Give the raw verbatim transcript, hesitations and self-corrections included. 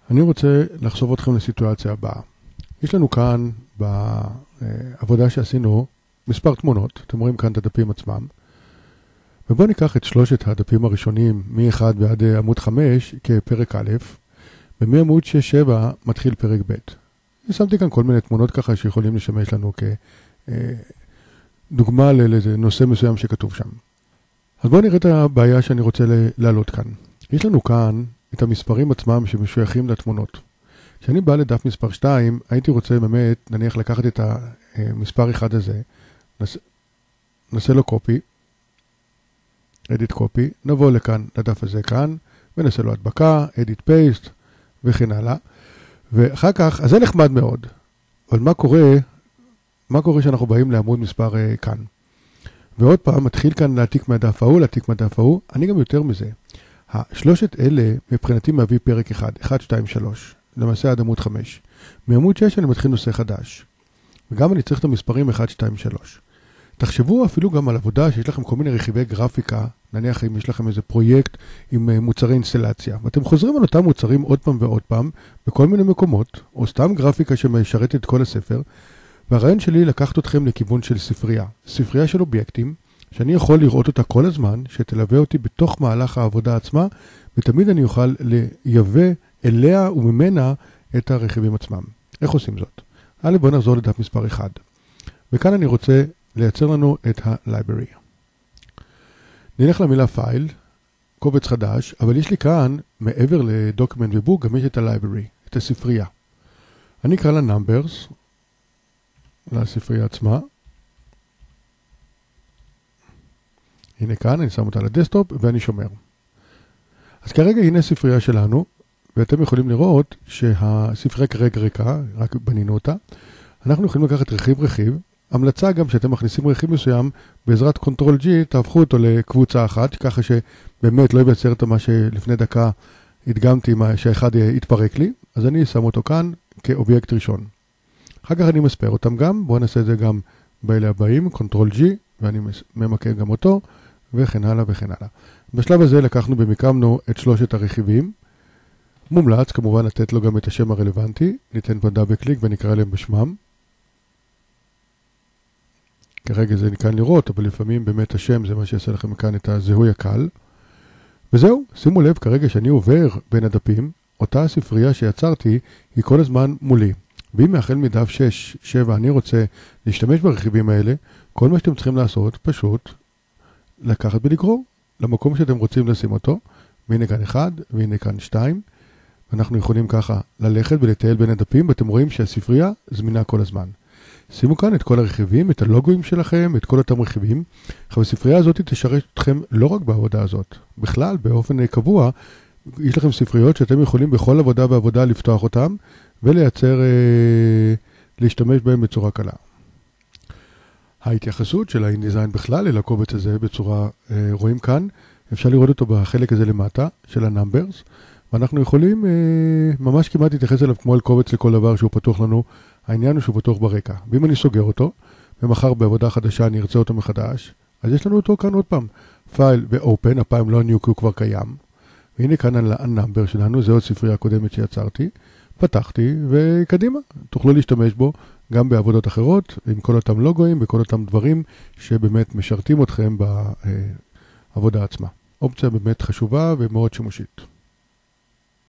אני רוצה לחשוף אתכם לסיטואציה הבאה. יש לנו כאן בעבודה שעשינו מספר תמונות, אתם רואים כאן את הדפים עצמם, ובואו ניקח את שלושת הדפים הראשונים מ-אחד ועד עמוד חמש כפרק א', ומעמוד שש שבע מתחיל פרק ב'. שמתי כאן כל מיני תמונות ככה שיכולים לשמש לנו כדוגמה לנושא מסוים שכתוב שם. אז בואו נראה את הבעיה שאני רוצה להעלות כאן. יש לנו כאן את המספרים עצמם שמשויכים לתמונות. כשאני בא לדף מספר שתיים, הייתי רוצה באמת, נניח לקחת את המספר אחד הזה, נעשה לו קופי, edit copy, נבוא לכאן, לדף הזה כאן, ונעשה לו הדבקה, edit paste, וכן הלאה. ואחר כך, אז זה נחמד מאוד. אבל מה קורה, מה קורה שאנחנו באים לעמוד מספר uh, כאן? ועוד פעם, מתחיל כאן להעתיק מהדף ההוא, להעתיק מהדף ההוא. אני גם יותר מזה. השלושת אלה מבחינתי מביא פרק אחד, אחד, שתיים, שלוש. למעשה עד עמוד חמש. מעמוד שש אני מתחיל נושא חדש. וגם אני צריך את המספרים אחד, שתיים, שלוש. תחשבו אפילו גם על עבודה שיש לכם כל מיני רכיבי גרפיקה, נניח אם יש לכם איזה פרויקט עם מוצרי אינסטלציה, ואתם חוזרים על אותם מוצרים עוד פעם ועוד פעם, בכל מיני מקומות, או סתם גרפיקה שמשרתת את כל הספר, והרעיון שלי לקחת אתכם לכיוון של ספרייה. ספרייה של אובייקטים, שאני יכול לראות אותה כל הזמן, שתלווה אותי בתוך מהלך העבודה עצמה, ותמיד אני אוכל לייבא אליה וממנה את הרכיבים עצמם. איך עושים זאת? א', בואו נחזור לדף מספר אחד. וכאן אני רוצה לייצר לנו את ה-library. נלך למילה פייל, קובץ חדש, אבל יש לי כאן, מעבר לדוקומנט ובוק, גם יש את ה-library, את הספרייה. אני אקרא לה numbers, לספרייה עצמה. הנה כאן, אני שם אותה לדסטופ ואני שומר. אז כרגע הנה הספרייה שלנו, ואתם יכולים לראות שהספרייה כרגע ריקה, רק בנינו אותה. אנחנו יכולים לקחת רכיב רכיב, המלצה גם שאתם מכניסים רכיב מסוים, בעזרת קונטרול ג'י תהפכו אותו לקבוצה אחת, ככה שבאמת לא ייווצר את מה שלפני דקה הדגמתי, שהאחד יתפרק לי, אז אני שם אותו כאן כאובייקט ראשון. אחר כך אני מספר אותם גם, בואו נעשה את זה גם באלה הבאים, קונטרול ג'י, ואני ממקם גם אותו, וכן הלאה וכן הלאה. בשלב הזה לקחנו ומיקמנו את שלושת הרכיבים, מומלץ כמובן לתת לו גם את השם הרלוונטי, ניתן פה דאבל קליק ונקרא להם בשמם. כרגע זה ניתן לראות, אבל לפעמים באמת השם זה מה שיעשה לכם כאן את הזיהוי הקל. וזהו, שימו לב כרגע שאני עובר בין הדפים, אותה הספרייה שיצרתי היא כל הזמן מולי. ואם מהחל מדף שש שבע אני רוצה להשתמש ברכיבים האלה, כל מה שאתם צריכים לעשות פשוט לקחת ולקרוא למקום שאתם רוצים לשים אותו. והנה כאן אחד, והנה כאן שתיים. אנחנו יכולים ככה ללכת ולטייל בין הדפים, ואתם רואים שהספרייה זמינה כל הזמן. שימו כאן את כל הרכיבים, את הלוגויים שלכם, את כל אותם רכיבים. עכשיו, הספרייה הזאת תשרת אתכם לא רק בעבודה הזאת. בכלל, באופן קבוע, יש לכם ספריות שאתם יכולים בכל עבודה ועבודה לפתוח אותם, ולייצר, אה, להשתמש בהם בצורה קלה. ההתייחסות של ה-InDesign בכלל אל הקובץ הזה בצורה, אה, רואים כאן, אפשר לראות אותו בחלק הזה למטה, של ה-Numbers, ואנחנו יכולים אה, ממש כמעט להתייחס אליו כמו אל קובץ לכל דבר שהוא פתוח לנו. העניין הוא שהוא פתוח ברקע. ואם אני סוגר אותו, ומחר בעבודה חדשה אני ארצה אותו מחדש, אז יש לנו אותו כאן עוד פעם. פייל ו-Open, הפעם לא new כי הוא כבר קיים. והנה כאן על ה-Number שלנו, זה עוד ספרייה הקודמת שיצרתי. פתחתי וקדימה. תוכלו להשתמש בו גם בעבודות אחרות, עם כל אותם לוגויים וכל אותם דברים שבאמת משרתים אתכם בעבודה עצמה. אופציה באמת חשובה ומאוד שימושית.